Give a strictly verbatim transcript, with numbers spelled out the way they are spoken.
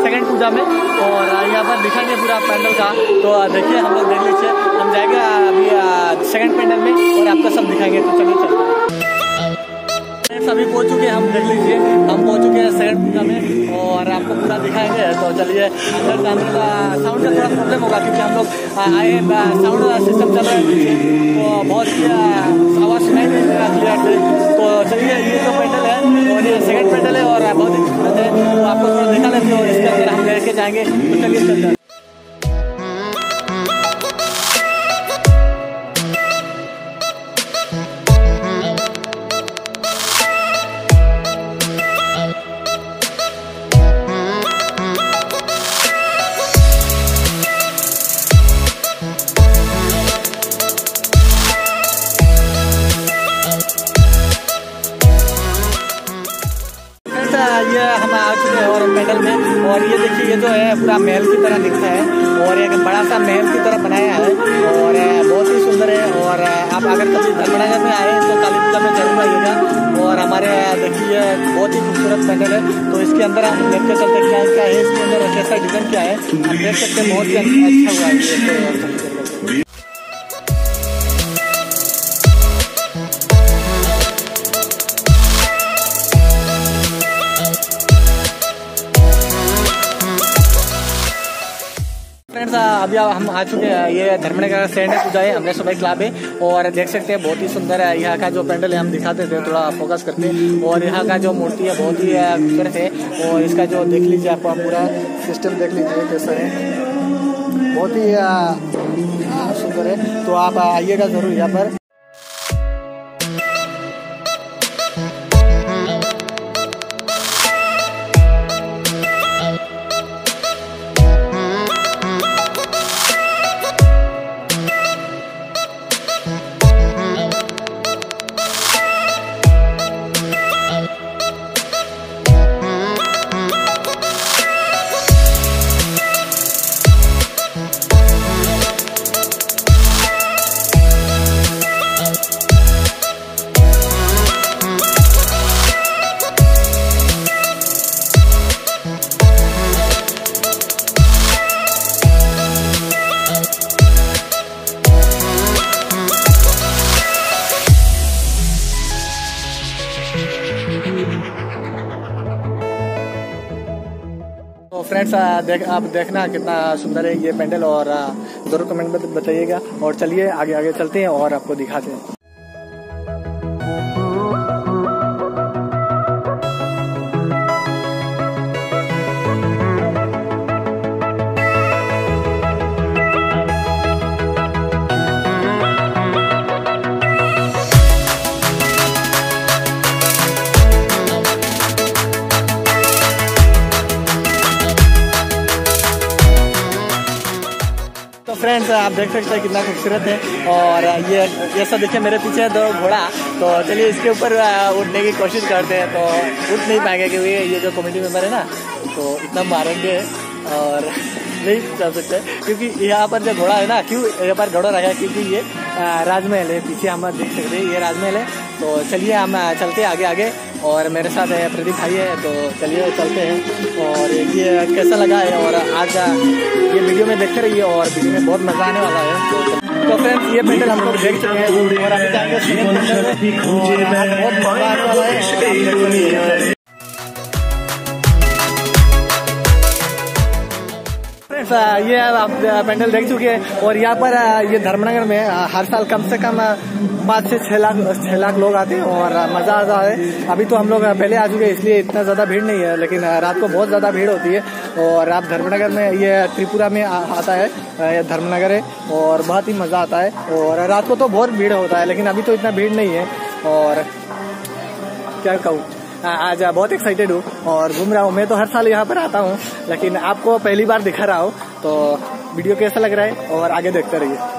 Second पूजा में, और यहाँ पर दिखाएंगे पूरा पैंडल का। तो देखिए हम लोग देख लीजिए, हम जाएंगे अभी सेकंड पैंडल में और आपको सब दिखाएंगे। तो चलिए चलते हैं। सभी पहुंच चुके हैं, हम देख लीजिए हम पहुंच चुके हैं सेकंड पूजा में और आपको पूरा दिखाएंगे। तो चलिए, अंदर का अंदर का साउंड का थोड़ा प्रॉब्लम होगा क्योंकि हम लोग आए साउंड सिस्टम चल रहा है पीछे, तो बहुत ही आवाज़ सुनाई दे रहा है क्लियर से। तो चलिए, ये जो पैंडल है और ये सेकंड पैंडल है और बहुत ही खूबसूरत है, तो आपको थोड़ा दिखा लेते हैं और इसके अंदर हम लेके जाएंगे। तो चलिए चलते हैं। ये हम आ चुके हैं और पैंडल में, और ये देखिए ये जो है पूरा महल की तरह दिखता है और एक बड़ा सा महल की तरह बनाया है और बहुत ही सुंदर है। और आप अगर कभी धर्मनगर में आए तो काली पूजा में जरूर आइएगा। और हमारे देखिए बहुत ही खूबसूरत पैंडल है, तो इसके अंदर हम देख के चलते क्या क्या है, इसके अंदर कैसा डिजाइन क्या है आप देख सकते हैं। बहुत ही अच्छा हुआ है। फ्रेंड्स, अभी हम आ चुके हैं, ये धर्मनगर सेकंड पूजा है, हमने सुबह क्लब है और देख सकते हैं बहुत ही सुंदर है। यहाँ का जो पैंडल है हम दिखाते थे थोड़ा फोकस करके, और यहाँ का जो मूर्ति है बहुत ही खूबसूरत है। और इसका जो देख लीजिए आप पूरा सिस्टम देख लीजिए कैसा है, बहुत ही सुंदर है। तो आप आइएगा जरूर यहाँ पर। तो फ्रेंड्स, देख आप देखना कितना सुंदर है ये पैंडल, और जरूर कमेंट में बताइएगा। और चलिए आगे आगे चलते हैं और आपको दिखाते हैं। तो फ्रेंड्स, आप देख सकते हैं कितना खूबसूरत है। और ये ये सब देखिए मेरे पीछे है दो घोड़ा, तो चलिए इसके ऊपर उठने की कोशिश करते हैं। तो उठ नहीं पाएंगे क्योंकि ये जो कमेटी मेंबर है ना, तो इतना मारेंगे और नहीं चल सकते, क्योंकि यहाँ पर जो घोड़ा है ना, क्यों यहाँ पर घोड़ा रखा है क्योंकि ये राजमहल है। पीछे हम देख सकते हैं ये राजमहल है। तो चलिए हम चलते हैं आगे आगे, और मेरे साथ है प्रदीप भाई है, तो चलिए चलते हैं। और ये कैसा लगा है, और आज ये वीडियो में देखते रहिए और वीडियो में बहुत मजा आने वाला है। तो, तो फ्रेंड्स, ये पैंडल हम लोग देख चुके हैं और अभी जाएंगे बहुत मजा आने वाला है। ये आप पैंडल देख चुके हैं, और यहाँ पर ये धर्मनगर में हर साल कम से कम पाँच से छह लाख छह लाख लोग आते हैं और मजा आता है। अभी तो हम लोग पहले आ चुके हैं इसलिए इतना ज्यादा भीड़ नहीं है, लेकिन रात को बहुत ज्यादा भीड़ होती है। और आप धर्मनगर में, ये त्रिपुरा में आता है, ये धर्मनगर है, और बहुत ही मजा आता है। और रात को तो बहुत भीड़ होता है, लेकिन अभी तो इतना भीड़ नहीं है। और क्या कहूँ, आज बहुत एक्साइटेड हूँ और घूम रहा हूँ। मैं तो हर साल यहाँ पर आता हूँ, लेकिन आपको पहली बार दिखा रहा हूँ। तो वीडियो कैसा लग रहा है और आगे देखते रहिए।